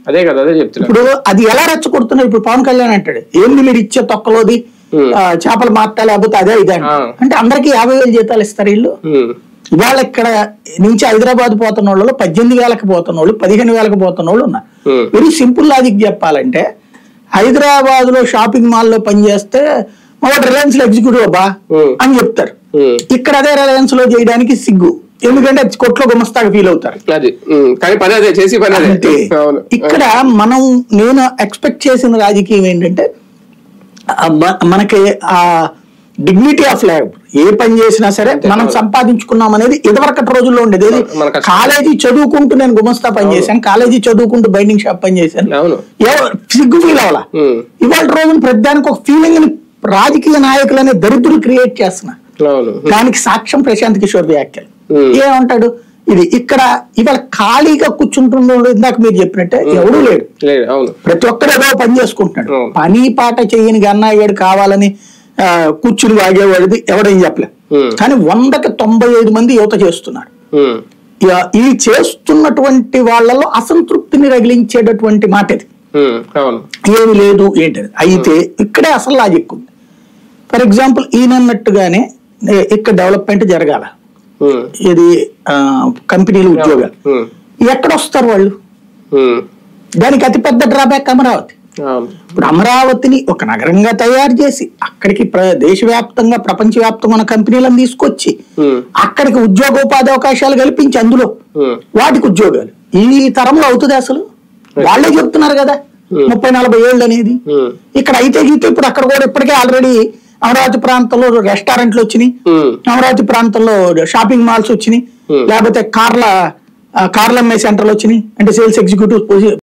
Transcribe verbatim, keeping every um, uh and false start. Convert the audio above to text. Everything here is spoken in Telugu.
అదే కదా అదే చెప్తున్నా. ఇప్పుడు అది ఎలా రెచ్చగొడుతున్నారు? ఇప్పుడు పవన్ కళ్యాణ్ అంటాడు, ఏంది మీరు ఇచ్చే తొక్కలోది చేపలు మార్తా లేకపోతే అదే ఇదే అంటే అందరికి యాభై వేలు జీతాలు ఇస్తారు వీళ్ళు. ఇవాళ ఇక్కడ నుంచి హైదరాబాద్ పోతున్న వాళ్ళు పద్దెనిమిది వేలకు పోతున్న వాళ్ళు పదిహేను వేలకు పోతున్న వాళ్ళు ఉన్నారు. వెరీ సింపుల్ లాజిక్ చెప్పాలంటే, హైదరాబాద్ లో షాపింగ్ మాల్ లో పనిచేస్తే మా రిలయన్స్ లో ఎగ్జిక్యూటివ్ అబ్బా అని చెప్తారు. ఇక్కడ అదే రిలయన్స్ లో చేయడానికి సిగ్గు, ఎందుకంటే కొట్లో గుమస్తాగా ఫీల్ అవుతారు. ఇక్కడ మనం నేను ఎక్స్పెక్ట్ చేసిన రాజకీయం ఏంటంటే, మనకి ఆ డిగ్నిటీ ఆఫ్ లైఫ్, ఏ పని చేసినా సరే మనం సంపాదించుకున్నాం అనేది ఇదివరకటి రోజుల్లో ఉండేది. కాలేజీ చదువుకుంటూ నేను గుమస్తా పని చేశాను, కాలేజీ చదువుకుంటూ బైండింగ్ షాప్ పని చేశాను, సిగ్గు ఫీల్ అవ్వాలా. ఇవాళ రోజున ప్రతిదానికి ఒక ఫీలింగ్ ని రాజకీయ నాయకులనే దరిద్రులు క్రియేట్ చేస్తున్నారు. దానికి సాక్ష్యం ప్రశాంత్ కిషోర్ వ్యాఖ్యలు. ఏమంటాడు, ఇది ఇక్కడ ఇవాళ ఖాళీగా కూర్చుంటుండో ఇందాక మీరు చెప్పినట్టే ఎవడూ లేడు, ప్రతి ఒక్కరు ఏదో పని చేసుకుంటున్నాడు. పని పాట చేయని గన్నాయ్యాడు కావాలని కూర్చుని వాగేవాడిది ఎవడేం చెప్పలే. కానీ వందకి తొంభై ఐదు మంది యువత చేస్తున్నారు. ఈ చేస్తున్నటువంటి వాళ్ళలో అసంతృప్తిని రగిలించేటటువంటి మాట ఇది. ఏమి లేదు ఏంటది. అయితే ఇక్కడే అసలు లాజిక్ ఉంది. ఫర్ ఎగ్జాంపుల్ ఈయనన్నట్టుగానే ఇక్కడ డెవలప్మెంట్ జరగాల, ఇది కంపెనీలు ఉద్యోగాలు ఎక్కడ వస్తారు వాళ్ళు? దానికి అతిపెద్ద డ్రాబ్యాక్ అమరావతి. ఇప్పుడు అమరావతిని ఒక నగరంగా తయారు చేసి అక్కడికి దేశవ్యాప్తంగా ప్రపంచవ్యాప్తంగా ఉన్న కంపెనీలను తీసుకొచ్చి అక్కడికి ఉద్యోగోపాధి అవకాశాలు కల్పించి అందులో వాటికి ఉద్యోగాలు ఈ తరంలో అవుతుంది అసలు? వాళ్ళే చెప్తున్నారు కదా ముప్పై నలభై ఏళ్ళు అనేది. ఇక్కడ అయితే గీతే ఇప్పుడు అక్కడ కూడా ఇప్పటికే ఆల్రెడీ అమరావతి ప్రాంతంలో రెస్టారెంట్లు వచ్చినాయి, అమరావతి ప్రాంతంలో షాపింగ్ మాల్స్ వచ్చినాయి, లేకపోతే కార్ల కార్లు అమ్మే సెంటర్లు వచ్చినాయి, అంటే సేల్స్ ఎగ్జిక్యూటివ్